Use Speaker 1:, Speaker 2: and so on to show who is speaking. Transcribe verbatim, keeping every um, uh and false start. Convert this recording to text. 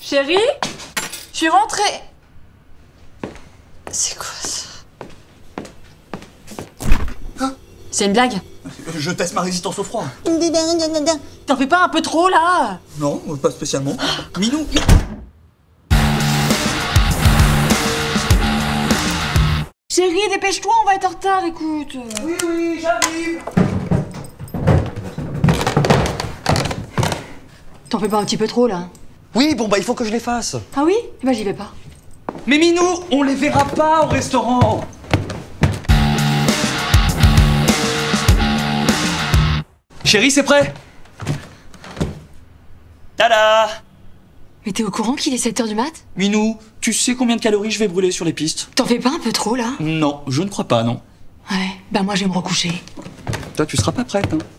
Speaker 1: Chérie, je suis rentrée. C'est quoi ça? Hein? C'est une blague?
Speaker 2: Je teste ma résistance au froid.
Speaker 1: T'en fais pas un peu trop là?
Speaker 2: Non, pas spécialement. Minou.
Speaker 1: Chérie, dépêche-toi, on va être en retard, écoute.
Speaker 2: Oui, oui, j'arrive.
Speaker 1: T'en fais pas un petit peu trop là?
Speaker 2: Oui, bon bah il faut que je les fasse.
Speaker 1: Ah oui? Eh ben j'y vais pas.
Speaker 2: Mais Minou, on les verra pas au restaurant. Chérie, c'est prêt? Tada!
Speaker 1: Mais t'es au courant qu'il est sept heures du mat?
Speaker 2: Minou, tu sais combien de calories je vais brûler sur les pistes?
Speaker 1: T'en fais pas un peu trop là?
Speaker 2: Non, je ne crois pas, non.
Speaker 1: Ouais, bah moi je vais me recoucher.
Speaker 2: Toi, tu seras pas prête, hein.